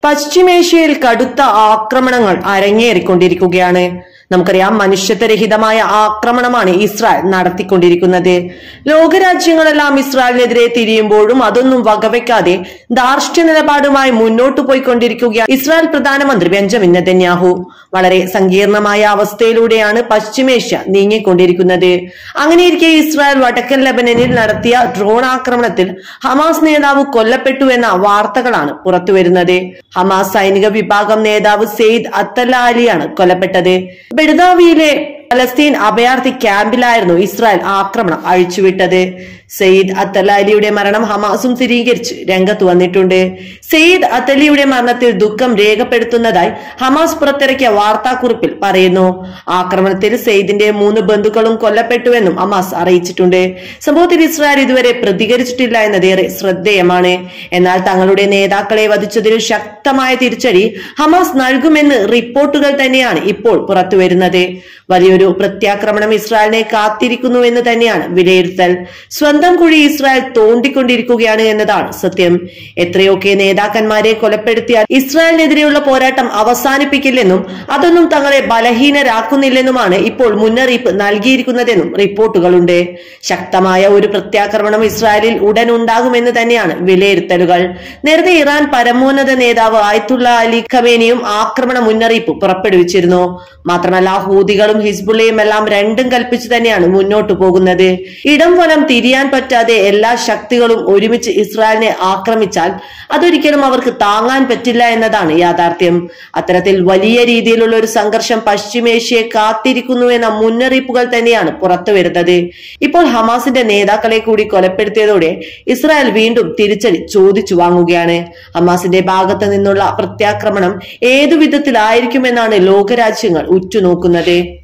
പശ്ചിമേഷ്യയിൽ കടുത്ത ആക്രമണങ്ങൾ അരങ്ങേറിക്കൊണ്ടിരിക്കുകയാണ്. നമുക്കറിയാം, മനുഷ്യത്വരഹിതമായ ആക്രമണമാണ് ഇസ്രായേൽ നടത്തിക്കൊണ്ടിരിക്കുന്നത്. ലോകരാജ്യങ്ങളെല്ലാം ഇസ്രായേലിനെതിരെ തിരിയുമ്പോഴും അതൊന്നും വകവെക്കാതെ ധാർഷ്ട്യ നിലപാടുമായി മുന്നോട്ടു പോയിക്കൊണ്ടിരിക്കുകയാണ് ഇസ്രായേൽ പ്രധാനമന്ത്രി ബെഞ്ചമിൻ നെതന്യാഹു. വളരെ സങ്കീർണമായ അവസ്ഥയിലൂടെയാണ് പശ്ചിമേഷ്യ നീങ്ങിക്കൊണ്ടിരിക്കുന്നത്. അങ്ങനെയിരിക്കെ ഇസ്രായേൽ വടക്കൻ ലെബനനിൽ നടത്തിയ ഡ്രോൺ ആക്രമണത്തിൽ ഹമാസ് നേതാവ് കൊല്ലപ്പെട്ടു എന്ന വാർത്തകളാണ് പുറത്തുവരുന്നത്. ഹമാസ് സൈനിക വിഭാഗം നേതാവ് സെയ്ദ് അത്തല്ല അലിയാണ് കൊല്ലപ്പെട്ടത്. ബെഡ്ദാവിയിലെ പലസ്തീൻ അഭയാർത്ഥി ക്യാമ്പിലായിരുന്നു ഇസ്രായേൽ ആക്രമണം അഴിച്ചുവിട്ടത്. സെയ്ദ് അത്തല്ല അലിയുടെ മരണം ഹമാസും സ്ഥിരീകരിച്ച് രംഗത്ത് വന്നിട്ടുണ്ട്. സെയ്ദ് അത്തലിയുടെ മരണത്തിൽ ദുഃഖം രേഖപ്പെടുത്തുന്നതായി ഹമാസ് പുറത്തിറക്കിയ വാർത്താക്കുറിപ്പിൽ പറയുന്നു. ആക്രമണത്തിൽ സെയ്ദിന്റെ 3 ബന്ധുക്കളും കൊല്ലപ്പെട്ടുവെന്നും ഹമാസ് അറിയിച്ചിട്ടുണ്ട്. സംഭവത്തിൽ ഇസ്രായേൽ ഇതുവരെ പ്രതികരിച്ചിട്ടില്ല എന്നതേറെ ശ്രദ്ധേയമാണ്. എന്നാൽ തങ്ങളുടെ നേതാക്കളെ വധിച്ചതിൽ ശക്തമായ തിരിച്ചടി ഹമാസ് നൽകുമെന്ന് റിപ്പോർട്ടുകൾ തന്നെയാണ് ഇപ്പോൾ പുറത്തുവരുന്നത്. വലിയൊരു പ്രത്യാക്രമണം ഇസ്രായേലിനെ കാത്തിരിക്കുന്നു എന്ന് തന്നെയാണ് വിലയിരുത്തൽ. സ്വന്തം കുഴി ഇസ്രായേൽ തോണ്ടിക്കൊണ്ടിരിക്കുകയാണ് എന്നതാണ് സത്യം. എത്രയൊക്കെ നേതാക്കന്മാരെ കൊലപ്പെടുത്തിയാൽ ഇസ്രായേലിനെതിരെയുള്ള പോരാട്ടം അവസാനിപ്പിക്കില്ലെന്നും അതൊന്നും തങ്ങളെ ബലഹീനരാക്കുന്നില്ലെന്നുമാണ് ഇപ്പോൾ മുന്നറിയിപ്പ് നൽകിയിരിക്കുന്നതെന്നും റിപ്പോർട്ടുകളുണ്ട്. ശക്തമായ ഒരു പ്രത്യാക്രമണം ഇസ്രായേലിൽ ഉടൻ ഉണ്ടാകുമെന്ന് തന്നെയാണ് വിലയിരുത്തലുകൾ. നേരത്തെ ഇറാൻ പരമോന്നത നേതാവ് ആയത്തുള്ള അലി ഖമേനിയും ആക്രമണ മുന്നറിയിപ്പ് പുറപ്പെടുവിച്ചിരുന്നു. മാത്രമല്ല, ഹൂതികളും ഹിസ്ബുള്ളയും എല്ലാം രണ്ടും കൽപ്പിച്ചു തന്നെയാണ് മുന്നോട്ടു പോകുന്നത്. ഇടം വലം തിരിയാൻ പറ്റാതെ എല്ലാ ശക്തികളും ഒരുമിച്ച് ഇസ്രായേലിനെ ആക്രമിച്ചാൽ അതൊരിക്കലും അവർക്ക് താങ്ങാൻ പറ്റില്ല എന്നതാണ് യാഥാർത്ഥ്യം. അത്തരത്തിൽ വലിയ രീതിയിലുള്ള ഒരു സംഘർഷം പശ്ചിമേഷ്യയെ കാത്തിരിക്കുന്നു എന്ന മുന്നറിയിപ്പുകൾ തന്നെയാണ് പുറത്തു വരുന്നത്. ഇപ്പോൾ ഹമാസിന്റെ നേതാക്കളെ കൂടി കൊലപ്പെടുത്തിയതോടെ ഇസ്രായേൽ വീണ്ടും തിരിച്ചടി ചോദിച്ചു വാങ്ങുകയാണ്. ഹമാസിന്റെ ഭാഗത്ത് നിന്നുള്ള പ്രത്യാക്രമണം ഏതു വിധത്തിലായിരിക്കുമെന്നാണ് ലോകരാജ്യങ്ങൾ ഉറ്റുനോക്കുന്നത്.